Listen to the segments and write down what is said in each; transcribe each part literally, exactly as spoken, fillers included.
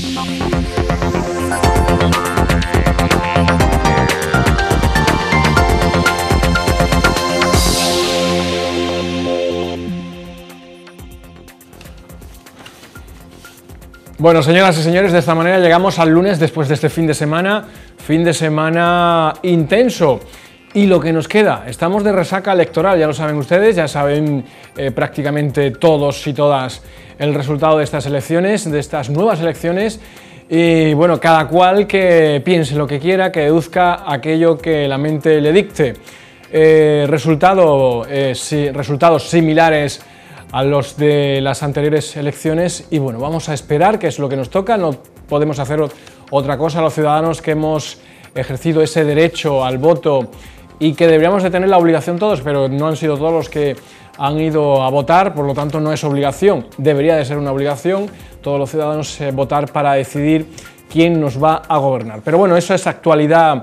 Bueno, señoras y señores, de esta manera llegamos al lunes después de este fin de semana, fin de semana intenso. Y lo que nos queda, estamos de resaca electoral, ya lo saben ustedes, ya saben eh, prácticamente todos y todas el resultado de estas elecciones, de estas nuevas elecciones. Y bueno, cada cual que piense lo que quiera, que deduzca aquello que la mente le dicte. Eh, resultado, eh, sí, resultados similares a los de las anteriores elecciones y bueno, vamos a esperar, que es lo que nos toca, no podemos hacer otra cosa los ciudadanos que hemos ejercido ese derecho al voto y que deberíamos de tener la obligación todos, pero no han sido todos los que han ido a votar, por lo tanto no es obligación, debería de ser una obligación, todos los ciudadanos eh, votar para decidir quién nos va a gobernar. Pero bueno, eso es actualidad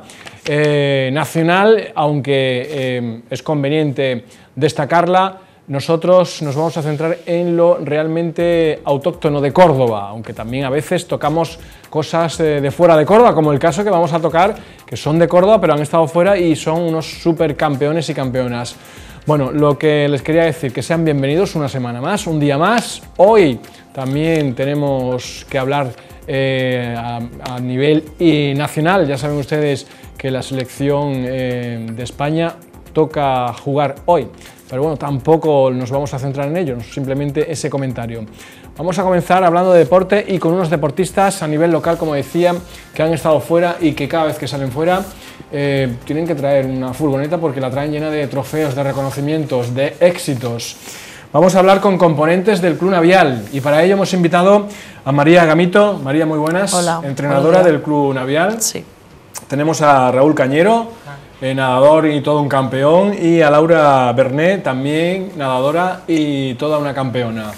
eh, nacional, aunque eh, es conveniente destacarla. Nosotros nos vamos a centrar en lo realmente autóctono de Córdoba, aunque también a veces tocamos cosas de fuera de Córdoba, como el caso que vamos a tocar, que son de Córdoba, pero han estado fuera y son unos supercampeones y campeonas. Bueno, lo que les quería decir, que sean bienvenidos una semana más, un día más. Hoy también tenemos que hablar eh, a, a nivel eh, nacional. Ya saben ustedes que la selección eh, de España toca jugar hoy. Pero bueno, tampoco nos vamos a centrar en ello, simplemente ese comentario. Vamos a comenzar hablando de deporte y con unos deportistas a nivel local, como decía, que han estado fuera y que cada vez que salen fuera eh, tienen que traer una furgoneta porque la traen llena de trofeos, de reconocimientos, de éxitos. Vamos a hablar con componentes del Club Navial y para ello hemos invitado a María Gamito. María, muy buenas. Hola. Entrenadora del Club Navial. Sí. Tenemos a Raúl Cañero, eh, nadador y todo un campeón, y a Laura Bernet, también nadadora y toda una campeona.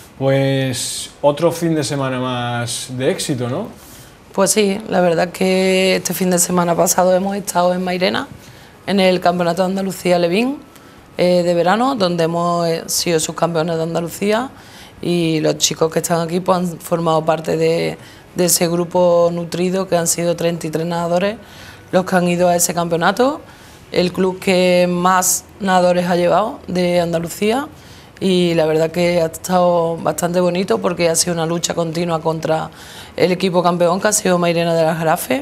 Pues otro fin de semana más de éxito, ¿no? Pues sí, la verdad que este fin de semana pasado hemos estado en Mairena, en el Campeonato de Andalucía Levín eh, de verano, donde hemos sido subcampeones de Andalucía y los chicos que están aquí pues, han formado parte de, de ese grupo nutrido que han sido treinta y tres nadadores los que han ido a ese campeonato, el club que más nadadores ha llevado de Andalucía y la verdad que ha estado bastante bonito porque ha sido una lucha continua contra el equipo campeón que ha sido Mairena de las Jarafes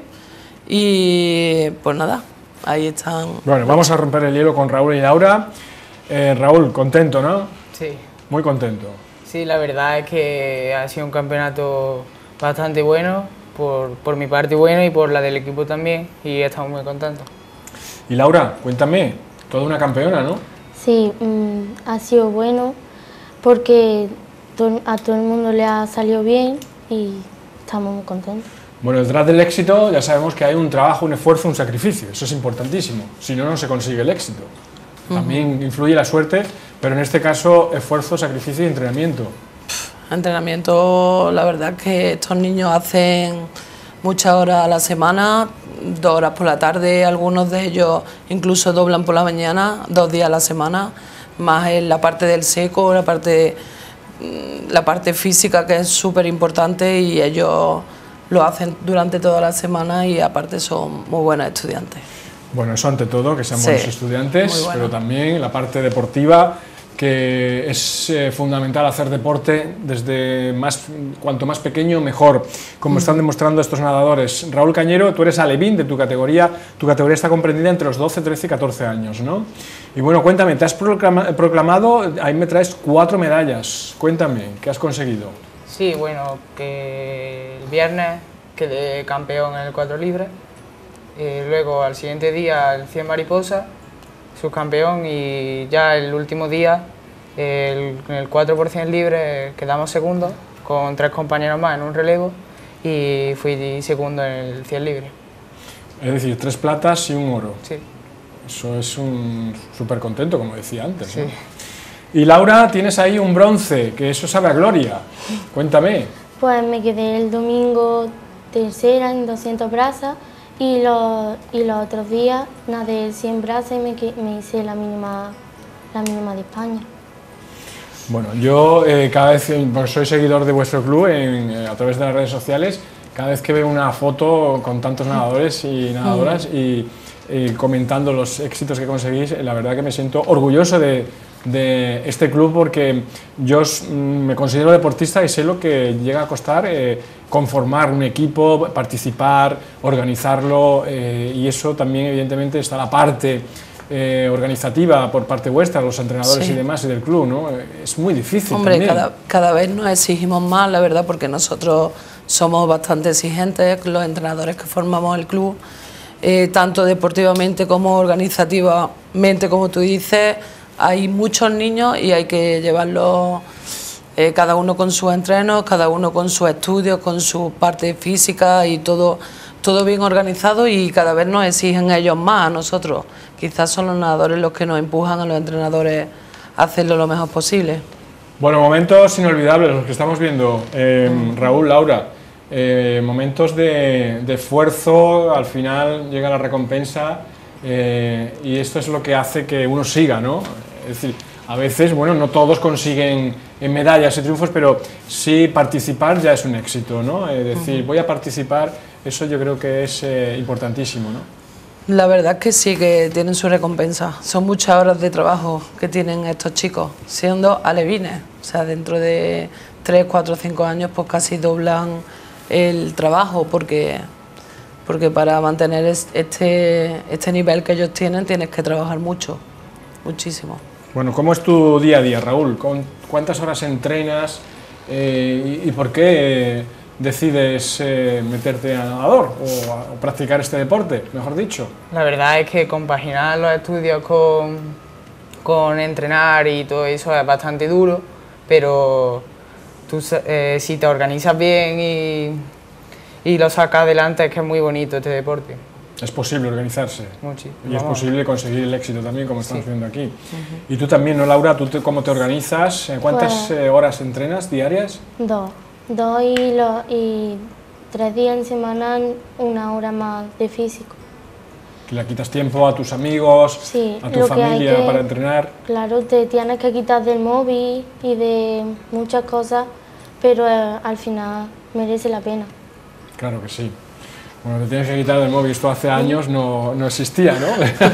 y pues nada, ahí están. Bueno, vamos a romper el hielo con Raúl y Laura. Eh, Raúl, contento, ¿no? Sí. Muy contento. Sí, la verdad es que ha sido un campeonato bastante bueno, por, por mi parte bueno y por la del equipo también, y estamos muy contentos. Y Laura, cuéntame, toda una campeona, ¿no? Sí, mmm, ha sido bueno porque to a todo el mundo le ha salido bien y estamos muy contentos. Bueno, detrás del éxito ya sabemos que hay un trabajo, un esfuerzo, un sacrificio, eso es importantísimo, si no, no se consigue el éxito. También uh-huh. influye la suerte, pero en este caso esfuerzo, sacrificio y entrenamiento. Entrenamiento, la verdad que estos niños hacen muchas horas a la semana, dos horas por la tarde, algunos de ellos incluso doblan por la mañana, dos días a la semana, más en la parte del seco, la parte, la parte física que es súper importante y ellos lo hacen durante toda la semana y aparte son muy buenos estudiantes. Bueno, eso ante todo, que sean sí, buenos estudiantes, bueno. Pero también la parte deportiva, que es eh, fundamental hacer deporte desde más, cuanto más pequeño mejor, como mm. están demostrando estos nadadores. Raúl Cañero, tú eres alevín de tu categoría, tu categoría está comprendida entre los doce, trece y catorce años, ¿no? Y bueno, cuéntame, te has proclama, proclamado, ahí me traes cuatro medallas, cuéntame, ¿qué has conseguido? Sí, bueno, que el viernes quedé campeón en el cuatro libre, y luego al siguiente día el cien mariposa, subcampeón, y ya el último día, el, en el cuatro por cien libre, quedamos segundos con tres compañeros más en un relevo y fui segundo en el cien libre. Es decir, tres platas y un oro. Sí. Eso es un súper contento, como decía antes, sí. ¿no? Y Laura, tienes ahí un bronce, que eso sabe a gloria. Cuéntame. Pues me quedé el domingo tercera en doscientas brazas. Y los, y los otros días nadé cien brazas y me, me hice la mínima, la mínima de España. Bueno, yo eh, cada vez, porque soy seguidor de vuestro club en, eh, a través de las redes sociales, cada vez que veo una foto con tantos nadadores y nadadoras y, y comentando los éxitos que conseguís, la verdad que me siento orgulloso de, de este club, porque yo me considero deportista y sé lo que llega a costar eh, conformar un equipo, participar, organizarlo, eh, y eso también evidentemente está la parte eh, organizativa por parte vuestra, los entrenadores, sí, y demás, y del club, ¿no? Es muy difícil. Hombre, también. Cada, cada vez nos exigimos más, la verdad, porque nosotros somos bastante exigentes, los entrenadores que formamos el club, eh, tanto deportivamente como organizativamente, como tú dices. Hay muchos niños y hay que llevarlos, eh, cada uno con sus entrenos, cada uno con sus estudios, con su parte física y todo, todo bien organizado, y cada vez nos exigen ellos más a nosotros. Quizás son los nadadores los que nos empujan a los entrenadores a hacerlo lo mejor posible. Bueno, momentos inolvidables los que estamos viendo, eh, Raúl, Laura, eh, momentos de, de esfuerzo, al final llega la recompensa. Eh, y esto es lo que hace que uno siga, ¿no? Es decir, a veces, bueno, no todos consiguen medallas y triunfos, pero sí participar ya es un éxito, ¿no? Es decir, voy a participar, eso yo creo que es eh, importantísimo, ¿no? La verdad es que sí, que tienen su recompensa. Son muchas horas de trabajo que tienen estos chicos, siendo alevines. O sea, dentro de tres, cuatro, cinco años, pues casi doblan el trabajo, porque... porque para mantener este, este nivel que ellos tienen tienes que trabajar mucho, muchísimo. Bueno, ¿cómo es tu día a día, Raúl? ¿Cuántas horas entrenas eh, y, y por qué decides eh, meterte a nadador o, a, o practicar este deporte, mejor dicho? La verdad es que compaginar los estudios con, con entrenar y todo eso es bastante duro, pero tú, eh, si te organizas bien y... y lo saca adelante, es que es muy bonito este deporte. Es posible organizarse. Muchísimo. Y es posible conseguir el éxito también, como estamos, sí, viendo aquí. Uh-huh. Y tú también, ¿no, Laura? ¿Tú te, cómo te organizas? ¿Cuántas pues, eh, horas entrenas diarias? Dos. Dos y, lo, y tres días en semana, una hora más de físico. ¿Que le quitas tiempo a tus amigos, sí, a tu familia que, para entrenar? Claro, te tienes que quitar del móvil y de muchas cosas, pero eh, al final merece la pena. Claro que sí. Bueno, te tienes que quitar del móvil, esto hace años no, no existía, ¿no?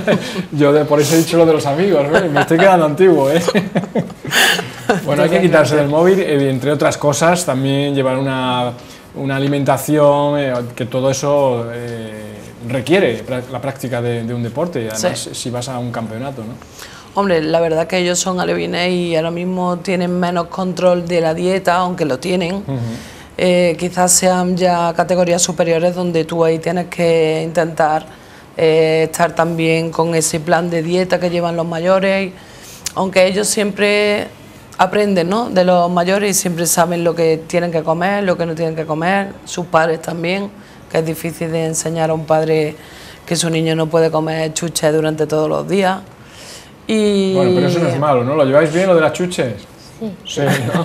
Yo de, por eso he dicho lo de los amigos, ¿no? Me estoy quedando antiguo, ¿eh? Bueno, hay que quitarse del móvil, entre otras cosas, también llevar una, una alimentación, eh, que todo eso eh, requiere la práctica de, de un deporte, y además sí, si vas a un campeonato, ¿no? Hombre, la verdad que ellos son alevines y ahora mismo tienen menos control de la dieta, aunque lo tienen. Uh-huh. Eh, quizás sean ya categorías superiores donde tú ahí tienes que intentar eh, estar también con ese plan de dieta que llevan los mayores, aunque ellos siempre aprenden, ¿no?, de los mayores y siempre saben lo que tienen que comer, lo que no tienen que comer, sus padres también, que es difícil de enseñar a un padre que su niño no puede comer chuches durante todos los días. Y... Bueno, pero eso no es malo, ¿no? ¿Lo lleváis bien, lo de las chuches? Sí. Sí, ¿no?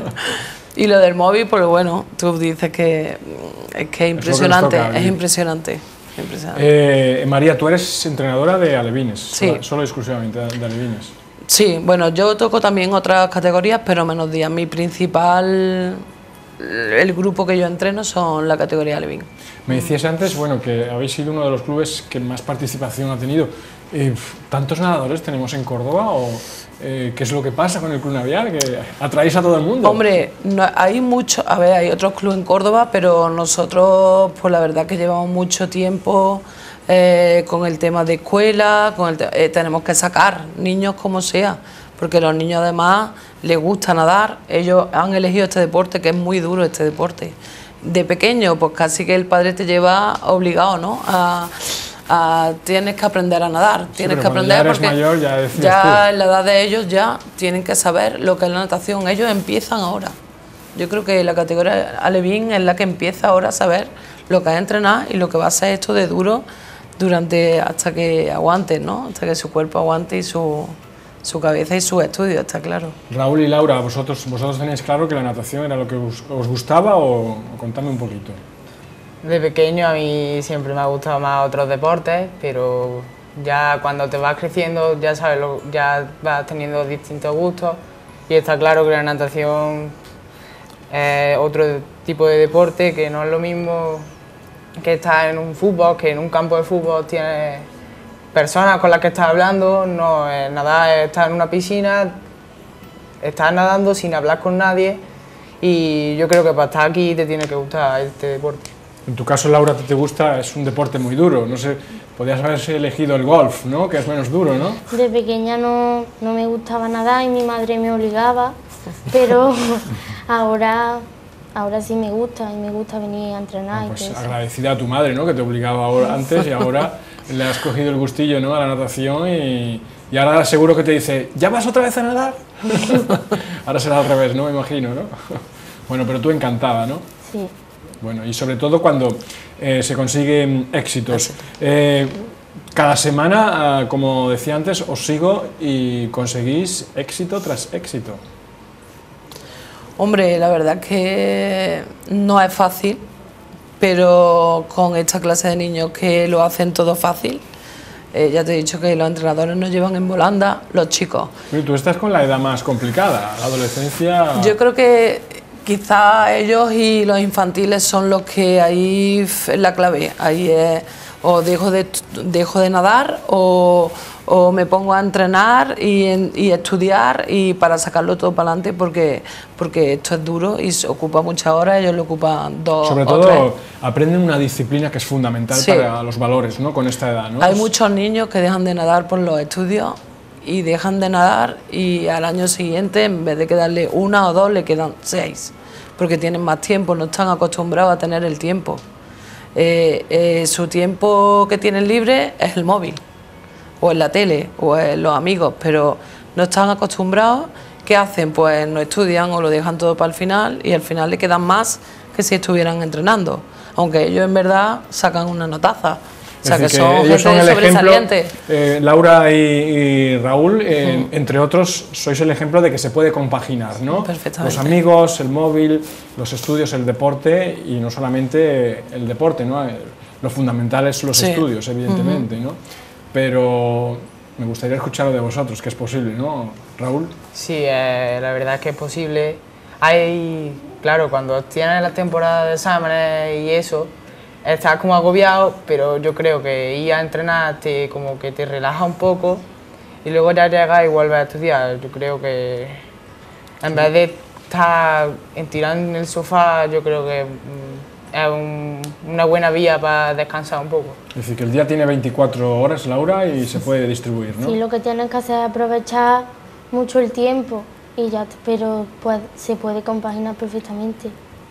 Y lo del móvil, pues bueno, tú dices que es que es impresionante, es, es impresionante. impresionante. Eh, María, tú eres entrenadora de alevines, sí, solo, solo exclusivamente de alevines. Sí, bueno, yo toco también otras categorías, pero menos días. Mi principal, el grupo que yo entreno son la categoría alevín. Me decías antes, bueno, que habéis sido uno de los clubes que más participación ha tenido. Eh, ¿Tantos nadadores tenemos en Córdoba o eh, qué es lo que pasa con el Club Navial, que atraéis a todo el mundo? Hombre, no, hay mucho, a ver, hay otros clubes en Córdoba, pero nosotros, pues la verdad que llevamos mucho tiempo eh, con el tema de escuela, con el te eh, tenemos que sacar niños como sea, porque los niños además les gusta nadar, ellos han elegido este deporte, que es muy duro este deporte. De pequeño, pues casi que el padre te lleva obligado, ¿no?, a... Uh, tienes que aprender a nadar, tienes sí, que aprender ya porque mayor, ya, ya en la edad de ellos ya tienen que saber lo que es la natación, ellos empiezan ahora. Yo creo que la categoría alevín es la que empieza ahora a saber lo que es entrenar y lo que va a ser esto de duro durante hasta que aguante, ¿no? Hasta que su cuerpo aguante y su, su cabeza y sus estudios, está claro. Raúl y Laura, ¿vosotros, vosotros tenéis claro que la natación era lo que os, os gustaba o, o contadme un poquito? De pequeño a mí siempre me ha gustado más otros deportes, pero ya cuando te vas creciendo ya sabes, lo, ya vas teniendo distintos gustos y está claro que la natación es otro tipo de deporte, que no es lo mismo que estar en un fútbol, que en un campo de fútbol tienes personas con las que estás hablando, no es nadar, es estar en una piscina, estás nadando sin hablar con nadie, y yo creo que para estar aquí te tiene que gustar este deporte. En tu caso, Laura, ¿te gusta? Es un deporte muy duro, no sé, podrías haberse elegido el golf, ¿no? Que es menos duro, ¿no? De pequeña no, no me gustaba nadar y mi madre me obligaba, pero ahora, ahora sí me gusta y me gusta venir a entrenar. Ah, pues y todo eso. agradecida a tu madre, ¿no? Que te obligaba ahora, antes y ahora le has cogido el gustillo, ¿no? A la natación y, y ahora seguro que te dice, ¿ya vas otra vez a nadar? Ahora será al revés, ¿no? Me imagino, ¿no? Bueno, pero tú encantada, ¿no? Sí. Bueno, y sobre todo cuando eh, se consiguen éxitos. Eh, cada semana, eh, como decía antes, os sigo y conseguís éxito tras éxito. Hombre, la verdad es que no es fácil, pero con esta clase de niños que lo hacen todo fácil, eh, ya te he dicho que los entrenadores nos llevan en volanda, los chicos. Pero tú estás con la edad más complicada, la adolescencia... Yo creo que quizá ellos y los infantiles son los que ahí es la clave, ahí es, o dejo de, dejo de nadar o, o me pongo a entrenar y, y estudiar y para sacarlo todo para adelante porque, porque esto es duro y se ocupa muchas horas, ellos lo ocupan dos Sobre o todo tres. aprenden una disciplina que es fundamental Sí. para los valores, ¿no? Con esta edad, ¿no? Hay Es- muchos niños que dejan de nadar por los estudios y dejan de nadar y al año siguiente en vez de quedarle una o dos le quedan seis porque tienen más tiempo, no están acostumbrados a tener el tiempo. Eh, eh, su tiempo que tienen libre es el móvil o en la tele o en los amigos, pero no están acostumbrados. ¿Qué hacen? Pues no estudian o lo dejan todo para el final y al final le quedan más que si estuvieran entrenando, aunque ellos en verdad sacan una notaza. O sea, Es que decir, son ellos gente son el ejemplo, sobresaliente. eh, Laura y, y Raúl, eh, entre otros, sois el ejemplo de que se puede compaginar, ¿no? Perfectamente. Los amigos, el móvil, los estudios, el deporte y no solamente el deporte, ¿no? Eh, Lo fundamental es los Sí. estudios, evidentemente, ¿no? Pero me gustaría escuchar de vosotros, que es posible, ¿no, Raúl? Sí, eh, la verdad es que es posible. Hay, claro, cuando tienes la temporada de exámenes y eso, estás como agobiado, pero yo creo que ir a entrenar te, como que te relaja un poco y luego ya llegas y vuelves a estudiar. Yo creo que en vez de estar en tirado en el sofá, yo creo que mm, es un- una buena vía para descansar un poco. Es decir, que el día tiene veinticuatro horas, Laura, y se puede distribuir, ¿no? Sí, lo que tienes que hacer es aprovechar mucho el tiempo, y ya, te- pero pues, se puede compaginar perfectamente.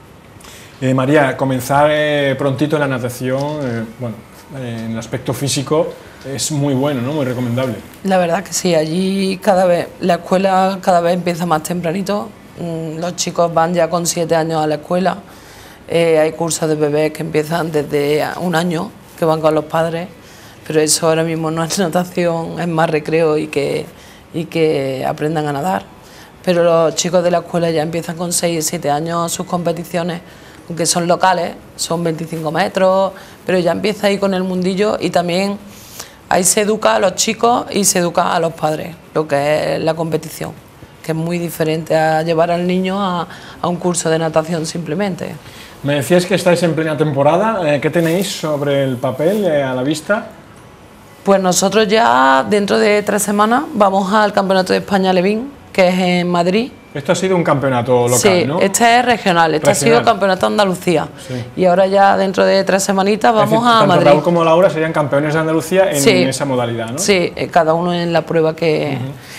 Eh, María, comenzar eh, prontito en la natación, eh, bueno, eh, en el aspecto físico es muy bueno, ¿no? Muy recomendable. La verdad que sí, allí cada vez, la escuela cada vez empieza más tempranito, mm, los chicos van ya con siete años a la escuela, eh, hay cursos de bebés que empiezan desde un año, que van con los padres, pero eso ahora mismo no es natación, es más recreo y que, y que aprendan a nadar. Pero los chicos de la escuela ya empiezan con seis, siete años sus competiciones, aunque son locales, son veinticinco metros, pero ya empieza ahí con el mundillo y también ahí se educa a los chicos y se educa a los padres, lo que es la competición, que es muy diferente a llevar al niño a, a un curso de natación simplemente. Me decías que estáis en plena temporada, eh, ¿qué tenéis sobre el papel eh, a la vista? Pues nosotros ya dentro de tres semanas vamos al Campeonato de España Levín, que es en Madrid. Esto ha sido un campeonato local, Sí, ¿no? este es regional, este ha sido Regional. Campeonato de Andalucía. Sí. Y ahora ya dentro de tres semanitas Es vamos decir, a tanto Madrid. Raúl como Laura serían campeones de Andalucía en Sí. esa modalidad, ¿no? Sí, eh, cada uno en la prueba que...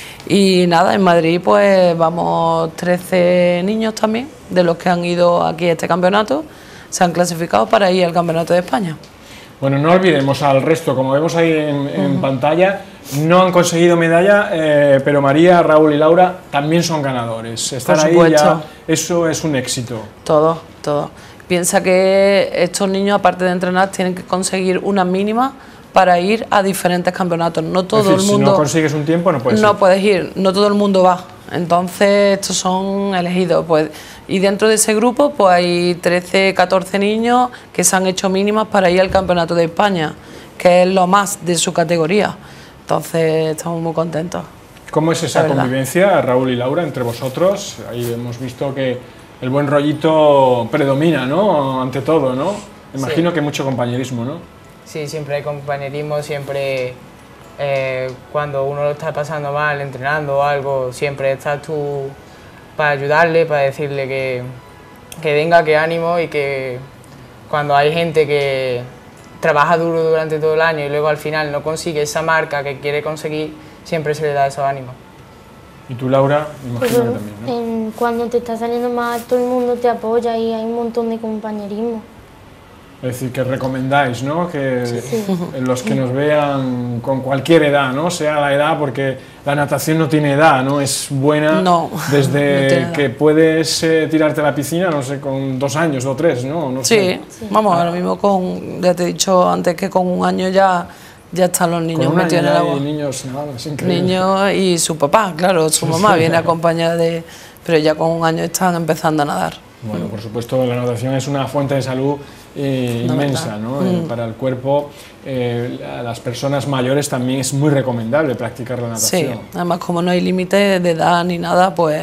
Y nada, en Madrid pues vamos trece niños también, de los que han ido aquí a este campeonato, se han clasificado para ir al Campeonato de España. Bueno, no olvidemos al resto, como vemos ahí en, en pantalla, no han conseguido medalla, eh, pero María, Raúl y Laura también son ganadores. Estar Por ahí supuesto. ya, eso es un éxito. Todos, todos. Piensa que estos niños, aparte de entrenar, tienen que conseguir una mínima para ir a diferentes campeonatos. No todo es decir, el mundo... si no consigues un tiempo no puedes no ir. puedes ir, no todo el mundo va. Entonces estos son elegidos. Pues, y dentro de ese grupo pues hay trece, catorce niños que se han hecho mínimas para ir al Campeonato de España, que es lo más de su categoría. Entonces estamos muy contentos. ¿Cómo es esa la verdad. convivencia, Raúl y Laura, entre vosotros? Ahí hemos visto que el buen rollito predomina, ¿no? Ante todo, ¿no? Imagino sí. que mucho compañerismo, ¿no? Sí, siempre hay compañerismo, siempre eh, cuando uno lo está pasando mal, entrenando o algo, siempre estás tú para ayudarle, para decirle que, que venga, que ánimo, y que cuando hay gente que trabaja duro durante todo el año y luego al final no consigue esa marca que quiere conseguir, siempre se le da esos ánimos. ¿Y tú, Laura? Imagino pues, que también, ¿no? En, cuando te está saliendo mal, todo el mundo te apoya y hay un montón de compañerismo. Es decir, que recomendáis, ¿no? Que sí. los que nos vean con cualquier edad, ¿no? Sea la edad, porque la natación no tiene edad, ¿no? Es buena no, desde no que puedes eh, tirarte a la piscina, no sé, con dos años o tres, ¿no? no sí, sé. sí, vamos, ahora mismo con, ya te he dicho antes que con un año ya, ya están los niños con metidos en el agua. Hay niños, no, es increíble. Niños y su papá, claro, su mamá sí. viene acompañada de... Pero ya con un año están empezando a nadar. Bueno, por supuesto, la natación es una fuente de salud eh, inmensa, ¿no? Mm. Eh, para el cuerpo, eh, a las personas mayores también es muy recomendable practicar la natación. Sí, además como no hay límite de edad ni nada, pues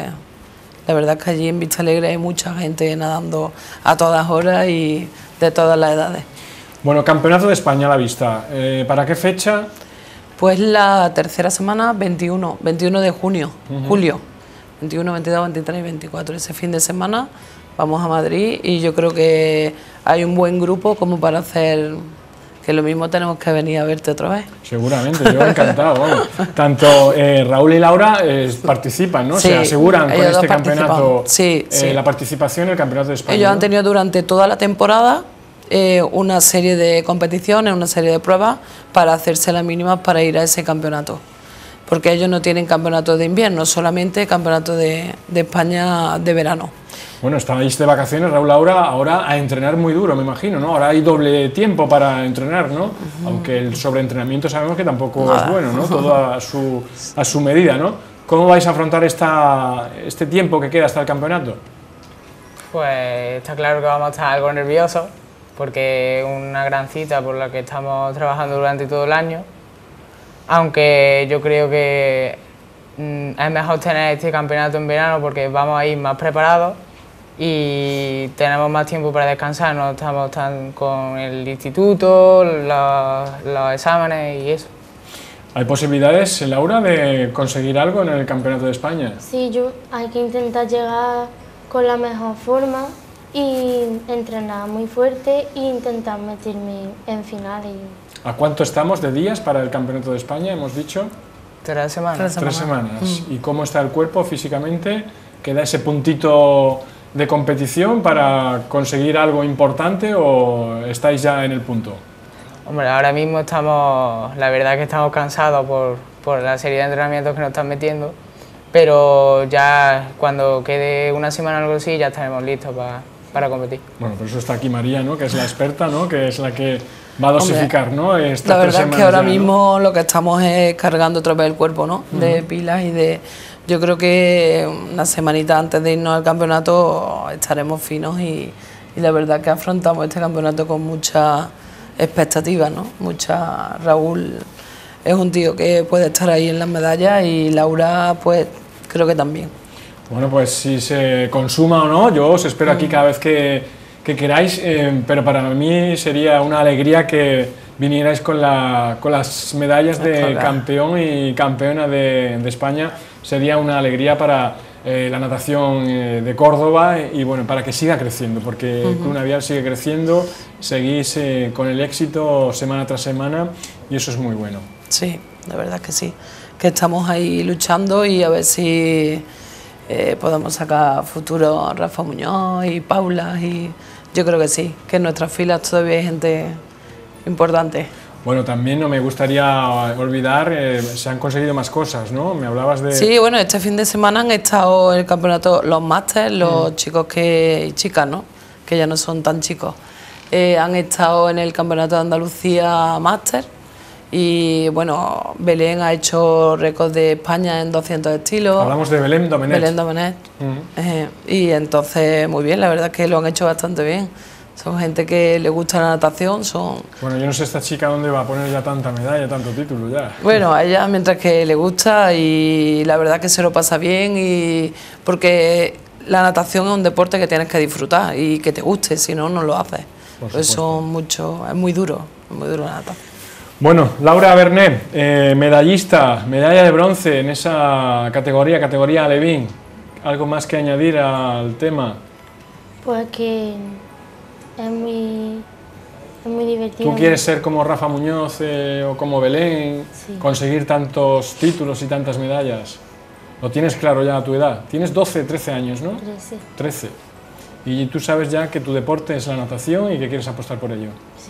la verdad es que allí en Vista Alegre hay mucha gente nadando a todas horas y de todas las edades. Bueno, Campeonato de España a la vista, eh, ¿para qué fecha? Pues la tercera semana, veintiuno, veintiuno de junio, uh-huh. julio, veintiuno, veintidós, veintitrés y veinticuatro, ese fin de semana. Vamos a Madrid y yo creo que hay un buen grupo como para hacer que lo mismo tenemos que venir a verte otra vez. Seguramente, yo encantado. Vamos. Tanto eh, Raúl y Laura eh, participan, ¿no? Sí, se aseguran con este campeonato sí, eh, sí. la participación en el Campeonato de España. Ellos ¿no? han tenido durante toda la temporada eh, una serie de competiciones, una serie de pruebas para hacerse las mínimas para ir a ese campeonato. Porque ellos no tienen campeonato de invierno, solamente campeonato de, de España de verano. Bueno, estáis de vacaciones, Raúl, Laura, ahora a entrenar muy duro, me imagino, ¿no? Ahora hay doble tiempo para entrenar, ¿no? Uh-huh. Aunque el sobreentrenamiento sabemos que tampoco Nada. es bueno, ¿no? Todo a su, a su medida, ¿no? ¿Cómo vais a afrontar esta, este tiempo que queda hasta el campeonato? Pues está claro que vamos a estar algo nerviosos, porque es una gran cita por la que estamos trabajando durante todo el año. Aunque yo creo que mm, es mejor tener este campeonato en verano porque vamos a ir más preparados y tenemos más tiempo para descansar, no estamos tan con el instituto, los, los exámenes y eso. ¿Hay posibilidades, Laura, de conseguir algo en el Campeonato de España? Sí, yo hay que intentar llegar con la mejor forma y entrenar muy fuerte e intentar meterme en finales. ¿A cuánto estamos de días para el Campeonato de España, hemos dicho? Tres semanas. Tres semanas. Tres semanas. Mm. ¿Y cómo está el cuerpo físicamente? ¿Queda ese puntito de competición para conseguir algo importante o estáis ya en el punto? Hombre, ahora mismo estamos, la verdad que estamos cansados por, por la serie de entrenamientos que nos están metiendo, pero ya cuando quede una semana o algo así ya estaremos listos para, para competir. Bueno, por eso está aquí María, ¿no? Que es la experta, ¿no? Que es la que va a dosificar, Hombre, ¿no? Estas la verdad es que ahora ya, mismo ¿no? lo que estamos es cargando otra vez el cuerpo, ¿no? Uh-huh. De pilas y de... Yo creo que una semanita antes de irnos al campeonato estaremos finos y, y la verdad que afrontamos este campeonato con mucha expectativa, ¿no? Mucha... Raúl es un tío que puede estar ahí en las medallas y Laura, pues, creo que también. Bueno, pues si se consuma o no, yo os espero aquí cada vez que, que queráis, eh, pero para mí sería una alegría que vinierais con, la, con las medallas de campeón y campeona de, de España. Sería una alegría para eh, la natación eh, de Córdoba y, y bueno, para que siga creciendo, porque uh-huh. el Club Navial sigue creciendo, seguís eh, con el éxito semana tras semana y eso es muy bueno. Sí, la verdad que sí, que estamos ahí luchando y a ver si eh, podemos sacar futuro Rafa Muñoz y Paula, y yo creo que sí, que en nuestras filas todavía hay gente importante. Bueno, también no me gustaría olvidar, eh, se han conseguido más cosas, ¿no? Me hablabas de... Sí, bueno, este fin de semana han estado en el campeonato los másters, los mm. chicos que, y chicas, ¿no? Que ya no son tan chicos. Eh, han estado en el campeonato de Andalucía máster y, bueno, Belén ha hecho récord de España en doscientos estilos. Hablamos de Belén Domenech. Belén Domenech. Mm. Eh, y entonces, muy bien, la verdad es que lo han hecho bastante bien. Son gente que le gusta la natación, son... Bueno, yo no sé esta chica dónde va a poner ya tanta medalla, tanto título ya. Bueno, a ella mientras que le gusta y la verdad que se lo pasa bien y porque la natación es un deporte que tienes que disfrutar y que te guste, si no, no lo haces. Por eso mucho, es muy duro, es muy duro la natación. Bueno, Laura Bernet, eh, medallista, medalla de bronce en esa categoría, categoría alevín. ¿Algo más que añadir al tema? Pues que es muy, es muy divertido. ¿Tú quieres ser como Rafa Muñoz eh, o como Belén, sí. conseguir tantos títulos y tantas medallas? ¿Lo tienes claro ya a tu edad? Tienes doce, trece años, ¿no? trece. trece. Y tú sabes ya que tu deporte es la natación y que quieres apostar por ello. Sí.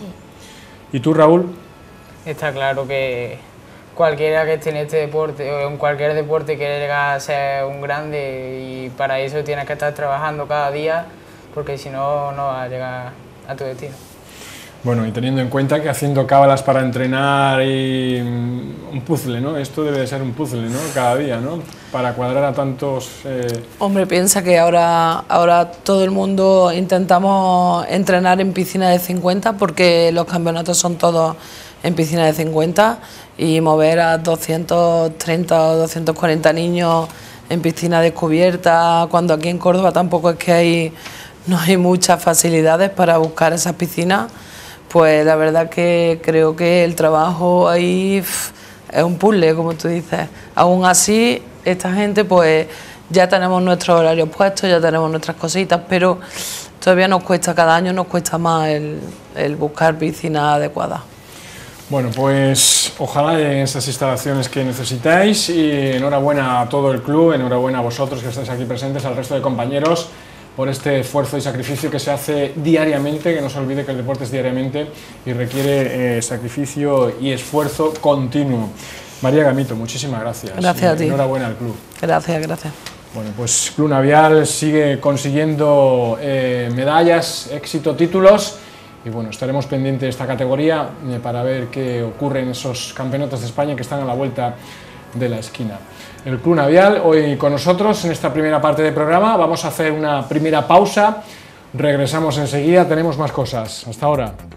¿Y tú, Raúl? Está claro que cualquiera que esté en este deporte o en cualquier deporte quiere llegar a ser un grande y para eso tienes que estar trabajando cada día porque si no, no vas a llegar a tu destino. Bueno, y teniendo en cuenta que haciendo cábalas para entrenar y un puzzle, ¿no? Esto debe de ser un puzzle, ¿no? Cada día, ¿no? Para cuadrar a tantos... Eh... Hombre, piensa que ahora, ahora todo el mundo intentamos entrenar en piscina de cincuenta porque los campeonatos son todos en piscina de cincuenta y mover a doscientos treinta o doscientos cuarenta niños en piscina descubierta, cuando aquí en Córdoba tampoco es que hay, no hay muchas facilidades para buscar esas piscinas. Pues la verdad que creo que el trabajo ahí pff, es un puzzle, como tú dices. Aún así, esta gente pues ya tenemos nuestros horarios puestos, ya tenemos nuestras cositas, pero todavía nos cuesta, cada año nos cuesta más el, el buscar piscinas adecuadas. Bueno, pues ojalá en esas instalaciones que necesitáis y enhorabuena a todo el club, enhorabuena a vosotros que estáis aquí presentes, al resto de compañeros, por este esfuerzo y sacrificio que se hace diariamente, que no se olvide que el deporte es diariamente y requiere eh, sacrificio y esfuerzo continuo. María Gamito, muchísimas gracias. Gracias a ti. Enhorabuena al club. Gracias, gracias. Bueno, pues Club Navial sigue consiguiendo eh, medallas, éxito, títulos y bueno, estaremos pendientes de esta categoría eh, para ver qué ocurre en esos campeonatos de España que están a la vuelta de la esquina. El Club Navial hoy con nosotros en esta primera parte del programa. Vamos a hacer una primera pausa, regresamos enseguida, tenemos más cosas. Hasta ahora.